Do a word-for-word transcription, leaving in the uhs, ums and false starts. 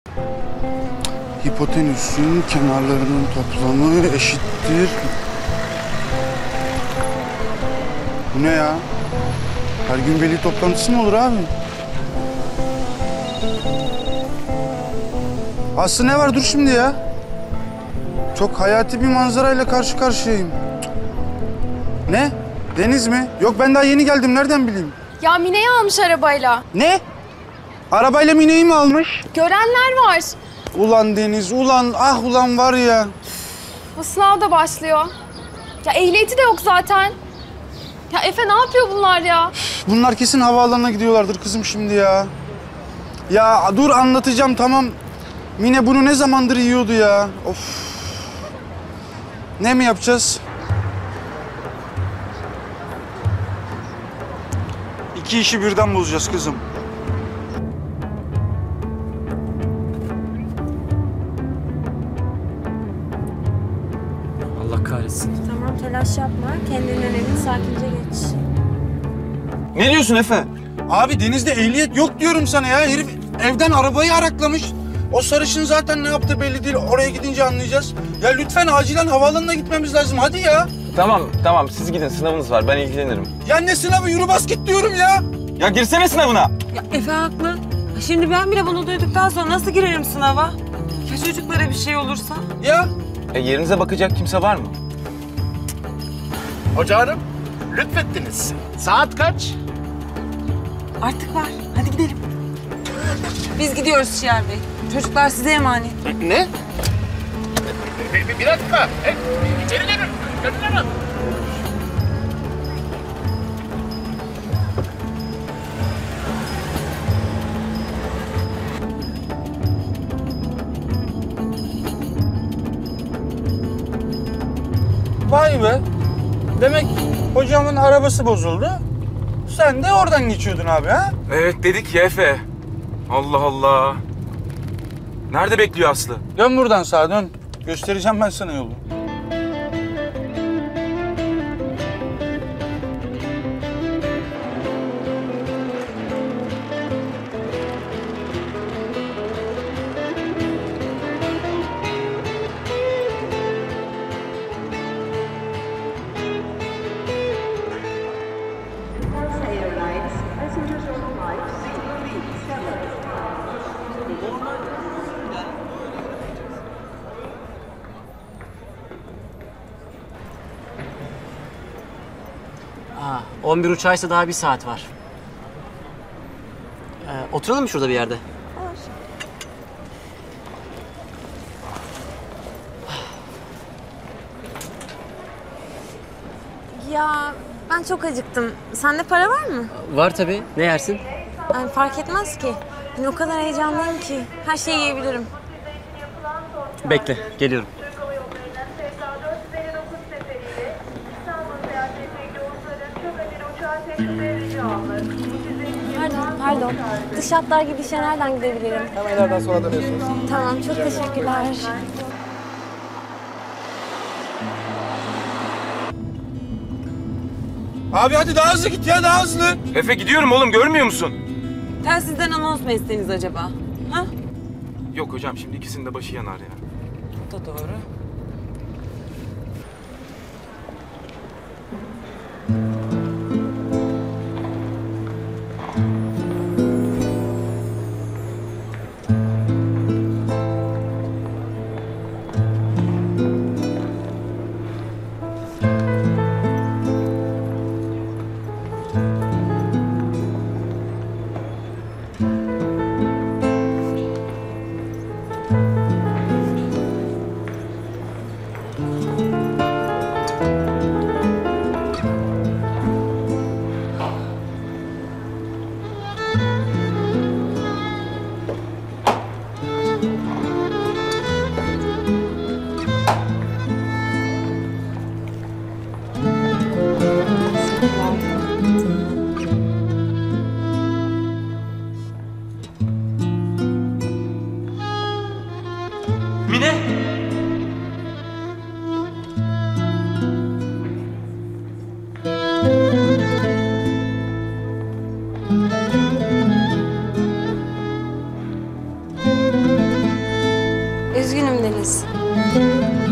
Hipotenüsün kenarlarının toplamı eşittir. Bu ne ya? Her gün veli toplantısı mı olur abi? Aslı ne var? Dur şimdi ya. Çok hayati bir manzarayla karşı karşıyayım. Ne? Deniz mi? Yok ben daha yeni geldim. Nereden bileyim? Ya Mine'yi almış arabayla. Ne? Arabayla Mine'yi mi almış? Görenler var. Ulan Deniz, ulan ah ulan var ya. Bu sınav da başlıyor. Ya ehliyeti de yok zaten. Ya Efe ne yapıyor bunlar ya? Bunlar kesin havaalanına gidiyorlardır kızım şimdi ya. Ya dur anlatacağım tamam. Mine bunu ne zamandır yiyordu ya. Of. Ne mi yapacağız? İki işi birden bozacağız kızım. Allah kahretsin. Tamam telaş yapma. Kendinden emin sakince geç. Ne diyorsun Efe? Abi denizde ehliyet yok diyorum sana ya. Herif evden arabayı araklamış. O sarışın zaten ne yaptı belli değil. Oraya gidince anlayacağız. Ya lütfen acilen havaalanına gitmemiz lazım. Hadi ya. Tamam tamam siz gidin sınavınız var ben ilgilenirim. Ya ne sınavı? Yürü bas git diyorum ya. Ya girsene sınavına. Ya Efe haklı. Şimdi ben bile bunu duyduktan sonra nasıl girerim sınava? Ya çocuklara bir şey olursa? Ya. E, yerinize bakacak kimse var mı? Hoca hanım, lütfettiniz. Saat kaç? Artık var. Hadi gidelim. Biz gidiyoruz Şiar Bey. Çocuklar size emanet. Ne? Bir, bir, bir dakika. E, içeri gelin. Gönül hanım. Vay be. Demek hocamın arabası bozuldu. Sen de oradan geçiyordun abi ha? Evet dedik ya Efe. Allah Allah. Nerede bekliyor Aslı? Dön buradan sağa dön. Göstereceğim ben sana yolu. Aa, on bir uçağıysa daha bir saat var. Ee, oturalım mı şurada bir yerde? Ya ben çok acıktım. Sende para var mı? Var tabii. Ne yersin? Yani fark etmez ki. Ben o kadar heyecanlıyım ki. Her şeyi yiyebilirim. Bekle, geliyorum. Pardon, pardon. Dış hatlar gidişe nereden gidebilirim? Hemen ileriden sonra dönüyorsunuz. Tamam, çok teşekkürler. Abi hadi daha hızlı git ya daha hızlı. Efe gidiyorum oğlum görmüyor musun? Telsizden anons mu etseniz acaba? Ha? Yok hocam şimdi ikisinin de başı yanar ya. O da doğru. Mine! Üzgünüm Deniz.